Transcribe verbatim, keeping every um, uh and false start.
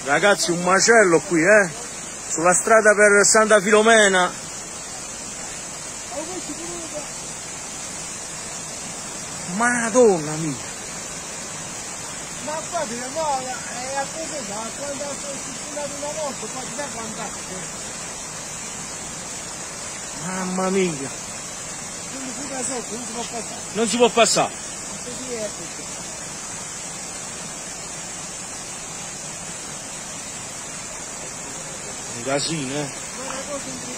Ragazzi, un macello qui, eh? Sulla strada per Santa Filomena. Madonna mia! Ma qua ti no, è a cosa quando sono successo una volta, poi ti dà quant'altro. Mamma mia! Quindi qui da sotto non si può passare. Non si può passare. Così è tutto. Un casino, eh? Ma è una cosa incredibile.